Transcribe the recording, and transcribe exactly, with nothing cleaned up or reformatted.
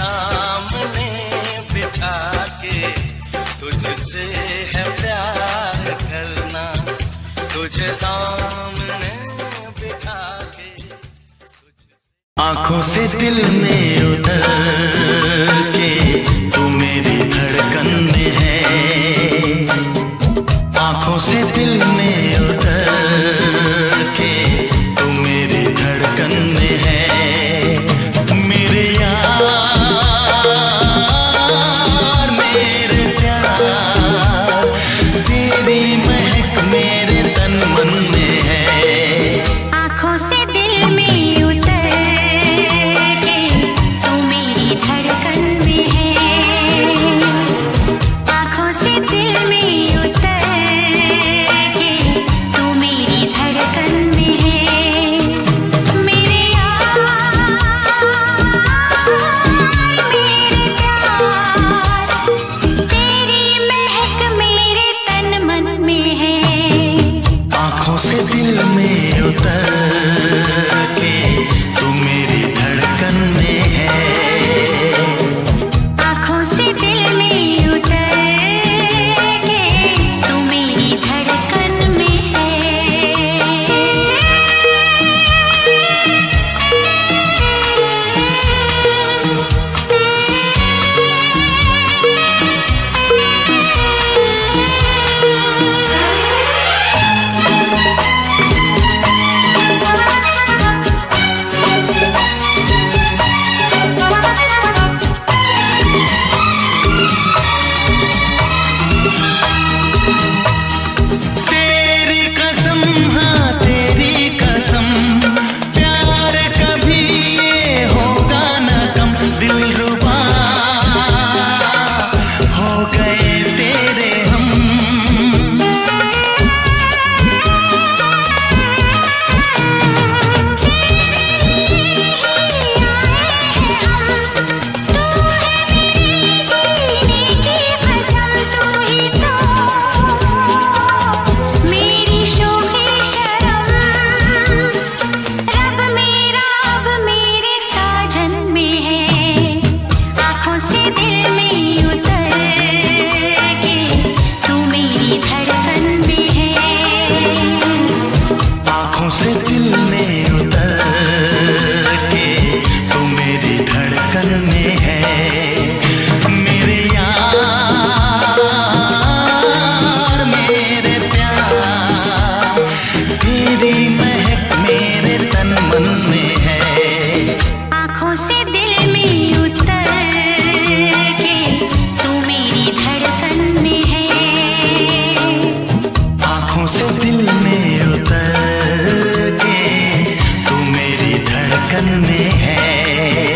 सामने बिठा के तुझसे है प्यार करना, तुझे सामने बिठा के। आंखों से दिल में उतर के तू मेरी धड़कन में है, आंखों से दिल में उतर के तू मेरी धड़कन में है। मेरे यार मेरे प्यार, तेरी महक मेरे तन मन में है। आंखों से दिल में उतर के तू मेरी धड़कन में है, आंखों से दिल में उतर के तू मेरी धड़कन में है। मेरे यार मेरे प्यार, तेरी महक मेरे तन मन में है। आंखों से दिल में उतर के तू मेरी धड़कन में है, आंखों से दिल में उतर के तू मेरी धड़कन में है। तेरी कसम हाँ तेरी कसम, प्यार कभी ये होगा न कम। दिलरुबा हो गए तेरे हम, मेरी शोखे शरम, रब मेरा अब मेरे साजन में है। आंखों से दिल में उतर के तू मेरी धड़कन में है, आंखों से दिल में उतर के तू मेरी धड़कन में है। मेरे यार मेरे प्यार, तेरी महक मेरे तन मन में है। आंखों से दिल में उतर के तू मेरी धड़कन में है, आंखों से दिल में उतर के तू मेरी धड़कन में है।